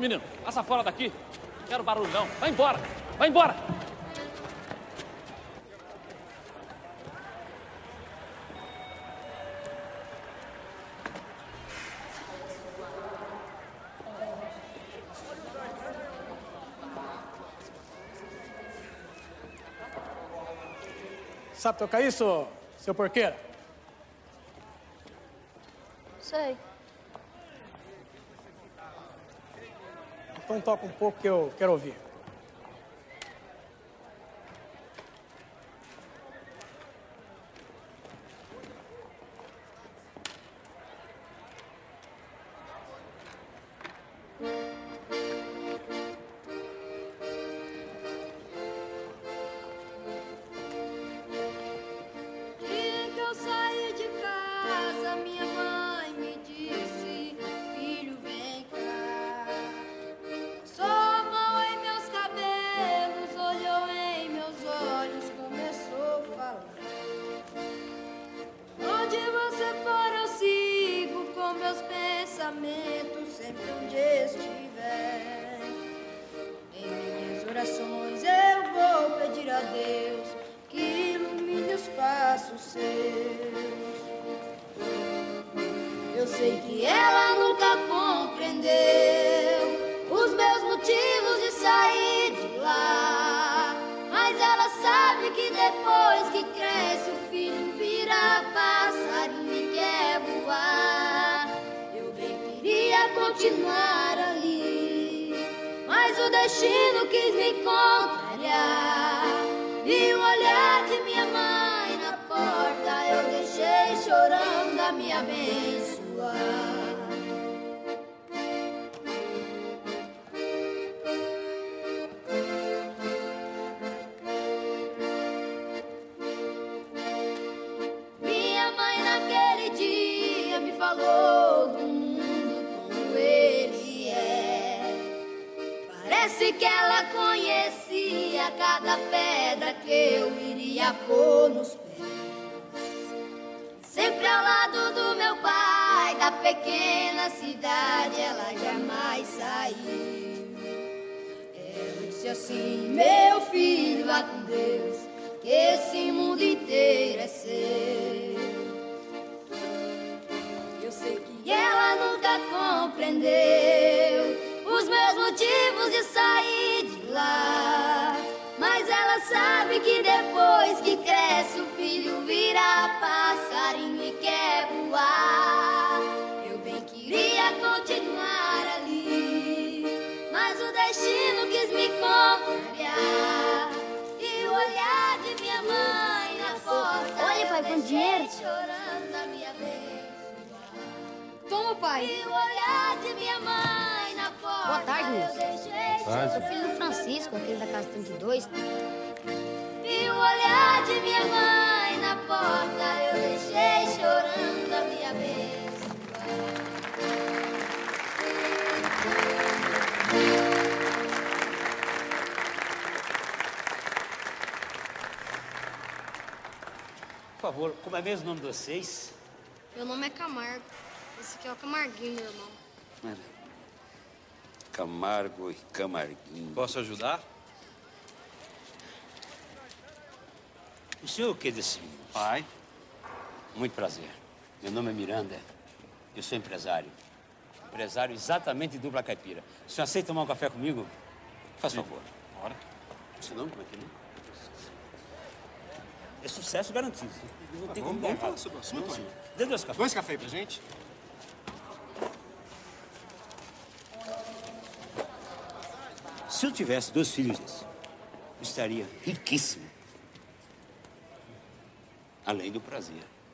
menino, passa fora daqui. Não quero barulho, não. Vai embora. Vai embora. Sabe tocar isso, seu porqueiro? Sei. Então toca um pouco que eu quero ouvir. Sempre onde estiver, em minhas orações eu vou pedir a Deus que ilumine os passos seus. Eu sei que ela nunca compreendeu os meus motivos de sair de lá, mas ela sabe que depois que cresce o filho vira passarinho e quer voar. Continuar ali, mas o destino quis me contrariar, e o olhar de minha mãe na porta eu deixei chorando a me abençoar. Minha mãe naquele dia me falou do ele é. Parece que ela conhecia cada pedra que eu iria pôr nos pés. Sempre ao lado do meu pai, da pequena cidade, ela jamais saiu. Eu disse assim: meu filho, vá com Deus, que esse mundo inteiro é seu. Eu sei que ela nunca compreendeu os meus motivos de sair de lá, mas ela sabe que depois que cresce o filho vira passarinho e quer voar. Eu bem queria continuar ali, mas o destino quis me contrariar, e o olhar de minha mãe na porta. Olha, pai, com dinheiro. Chorando a minha vez. Toma, pai. E o olhar de minha mãe na porta. Boa tarde, moço. Eu deixei. Sou filho do Francisco, aquele da casa 32. E o olhar de minha mãe na porta eu deixei chorando a minha vez. Por favor, como é mesmo o nome de vocês? Meu nome é Camargo. Esse aqui é o Camarguinho, meu irmão. Camargo e Camarguinho. Posso ajudar? O senhor é o que desse menino? Pai. Muito prazer. Meu nome é Miranda. Eu sou empresário. Empresário exatamente de dupla caipira. O senhor aceita tomar um café comigo? Faz favor. Bora. Seu nome, como é que é? É sucesso garantido. Não tem como Vamos dar falar errado. sobre o assunto, Não, aí. Dê 2 cafés. 2 cafés pra gente? Se eu tivesse 2 filhos desses, eu estaria riquíssimo. Além do prazer.